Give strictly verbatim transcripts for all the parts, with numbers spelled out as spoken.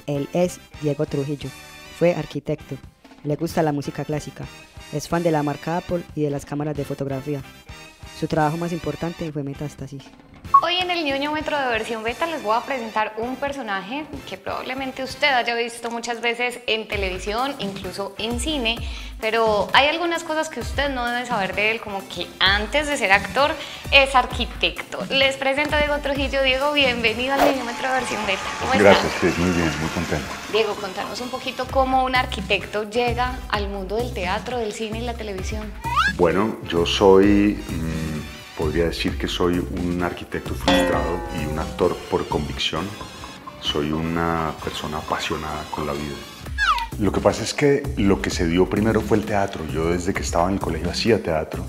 Él es Diego Trujillo, fue arquitecto, le gusta la música clásica, es fan de la marca Apple y de las cámaras de fotografía. Su trabajo más importante fue Metástasis. Hoy en el ñoñómetro de versión beta les voy a presentar un personaje que probablemente usted haya visto muchas veces en televisión, incluso en cine, pero hay algunas cosas que usted no debe saber de él, como que antes de ser actor es arquitecto. Les presento a Diego Trujillo. Diego, bienvenido al ñoñómetro de versión beta. ¿Cómo está? Gracias, Cris, muy bien, muy contento. Diego, contanos un poquito cómo un arquitecto llega al mundo del teatro, del cine y la televisión. Bueno, yo soy... Mmm, podría decir que soy un arquitecto frustrado y un actor por convicción. Soy una persona apasionada con la vida. Lo que pasa es que lo que se dio primero fue el teatro. Yo desde que estaba en el colegio hacía teatro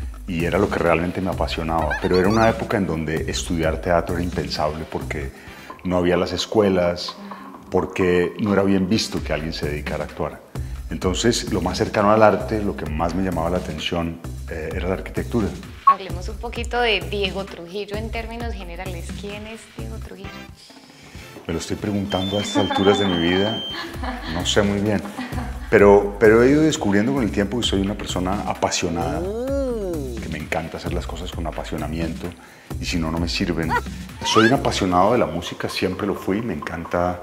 y era lo que realmente me apasionaba. Pero era una época en donde estudiar teatro era impensable porque no había las escuelas, porque no era bien visto que alguien se dedicara a actuar. Entonces, lo más cercano al arte, lo que más me llamaba la atención eh, era la arquitectura. Hablemos un poquito de Diego Trujillo en términos generales. ¿Quién es Diego Trujillo? Me lo estoy preguntando a estas alturas de mi vida, no sé muy bien. Pero, pero he ido descubriendo con el tiempo que soy una persona apasionada, que me encanta hacer las cosas con apasionamiento y si no, no me sirven. Soy un apasionado de la música, siempre lo fui, me encanta,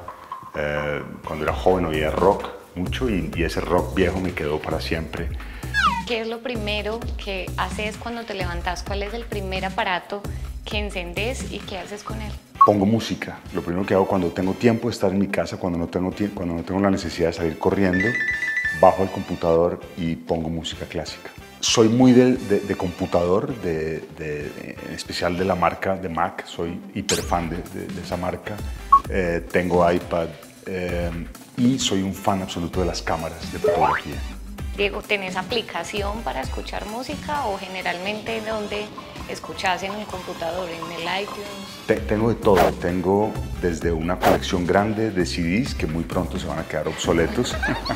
eh, cuando era joven oía rock mucho y, y ese rock viejo me quedó para siempre. ¿Qué es lo primero que haces cuando te levantas? ¿Cuál es el primer aparato que encendés y qué haces con él? Pongo música. Lo primero que hago cuando tengo tiempo de estar en mi casa, cuando no tengo, cuando no tengo la necesidad de salir corriendo, bajo el computador y pongo música clásica. Soy muy de, de, de computador, de, de, en especial de la marca de Mac. Soy hiper fan de, de, de esa marca. Eh, tengo iPad eh, y soy un fan absoluto de las cámaras de fotografía. Diego, ¿tenés aplicación para escuchar música o generalmente dónde escuchás en el computador, en el iTunes? Te, tengo de todo. Tengo desde una colección grande de C Ds que muy pronto se van a quedar obsoletos.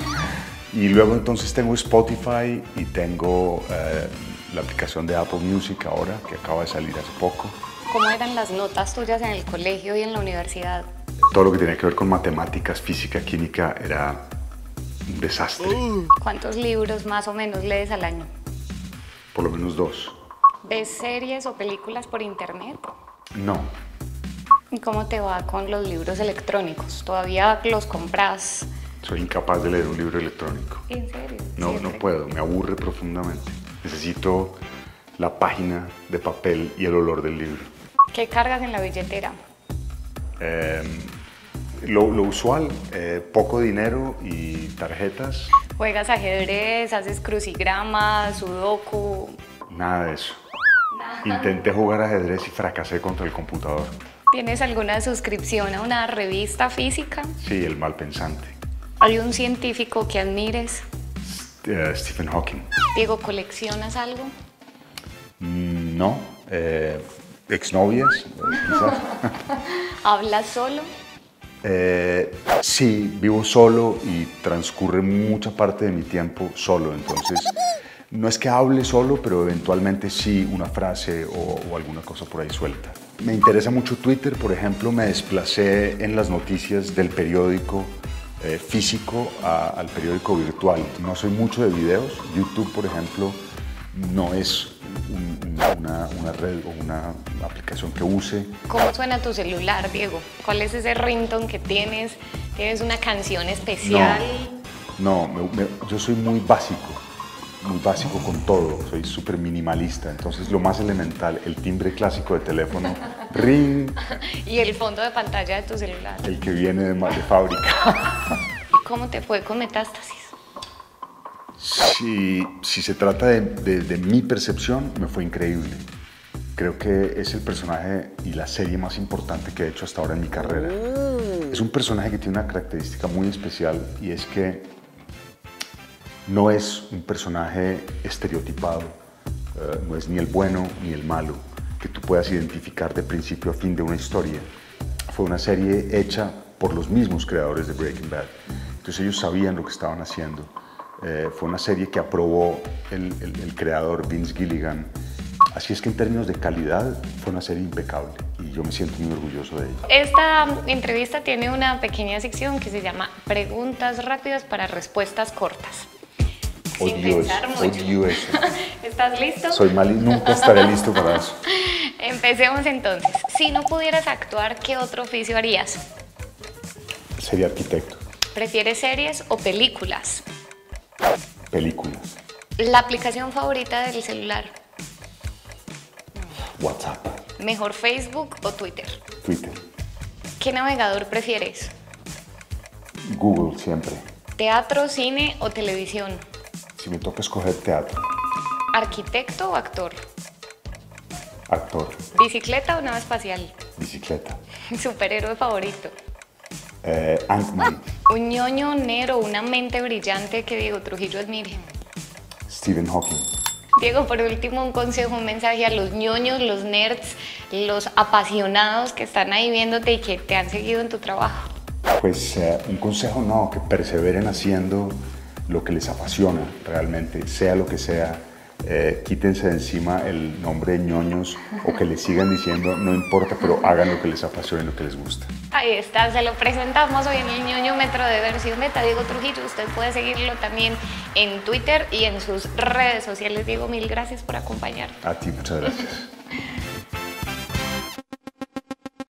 Y luego entonces tengo Spotify y tengo eh, la aplicación de Apple Music ahora, que acaba de salir hace poco. ¿Cómo eran las notas tuyas en el colegio y en la universidad? Todo lo que tenía que ver con matemáticas, física, química era un desastre. ¿Cuántos libros más o menos lees al año? Por lo menos dos. ¿Ves series o películas por internet? No. ¿Y cómo te va con los libros electrónicos? ¿Todavía los compras? Soy incapaz de leer un libro electrónico. ¿En serio? No, ¿Siempre? no puedo, me aburre profundamente. Necesito la página de papel y el olor del libro. ¿Qué cargas en la billetera? Eh, lo, lo usual, eh, poco dinero y tarjetas. ¿Juegas ajedrez, haces crucigramas, sudoku? Nada de eso. Intenté jugar ajedrez y fracasé contra el computador. ¿Tienes alguna suscripción a una revista física? Sí, el Malpensante. ¿Hay un científico que admires? Uh, Stephen Hawking. Diego, ¿coleccionas algo? Mm, no. Eh, exnovias, quizás. ¿Hablas solo? Eh, sí, vivo solo y transcurre mucha parte de mi tiempo solo, entonces no es que hable solo, pero eventualmente sí una frase o, o alguna cosa por ahí suelta. Me interesa mucho Twitter, por ejemplo, me desplacé en las noticias del periódico eh, físico a, al periódico virtual. No soy mucho de videos, YouTube, por ejemplo, no es un, una, una red o una aplicación que use. ¿Cómo suena tu celular, Diego? ¿Cuál es ese ringtone que tienes? ¿Tienes una canción especial? No, no me, me, yo soy muy básico, muy básico con todo, soy súper minimalista, entonces lo más elemental, el timbre clásico de teléfono, ring. ¿Y el fondo de pantalla de tu celular? El que viene de, de fábrica. ¿Y cómo te fue con Metástasis? Si, si se trata de, de, de mi percepción, me fue increíble. Creo que es el personaje y la serie más importante que he hecho hasta ahora en mi carrera. Es un personaje que tiene una característica muy especial y es que no es un personaje estereotipado, uh, no es ni el bueno ni el malo, que tú puedas identificar de principio a fin de una historia. Fue una serie hecha por los mismos creadores de Breaking Bad, entonces ellos sabían lo que estaban haciendo. Eh, fue una serie que aprobó el, el, el creador Vince Gilligan Así es que en términos de calidad fue una serie impecable y yo me siento muy orgulloso de ella. Esta entrevista tiene una pequeña sección que se llama Preguntas rápidas para respuestas cortas. Sin Odio eso, pensar mucho. odio eso. ¿Estás listo? Soy mal y nunca estaré listo para eso. Empecemos entonces. Si no pudieras actuar, ¿qué otro oficio harías? Sería arquitecto. ¿Prefieres series o películas? Películas. ¿La aplicación favorita del celular? WhatsApp. ¿Mejor Facebook o Twitter? Twitter. ¿Qué navegador prefieres? Google siempre. ¿Teatro, cine o televisión? Si me toca escoger teatro. ¿Arquitecto o actor? Actor. ¿Bicicleta o nave espacial? Bicicleta. ¿Superhéroe favorito? Eh, Ant-Man. ¿Un ñoño negro o una mente brillante que Diego Trujillo admire? Stephen Hawking. Diego, por último, un consejo, un mensaje a los ñoños, los nerds, los apasionados que están ahí viéndote y que te han seguido en tu trabajo. Pues eh, un consejo no, que perseveren haciendo lo que les apasiona realmente, sea lo que sea. Eh, quítense de encima el nombre de ñoños o que les sigan diciendo, no importa, pero hagan lo que les apasiona y lo que les gusta. Ahí está, se lo presentamos hoy en el ñoñómetro de Versión Beta, Diego Trujillo. Usted puede seguirlo también en Twitter y en sus redes sociales. Diego, mil gracias por acompañarnos. A ti, muchas gracias.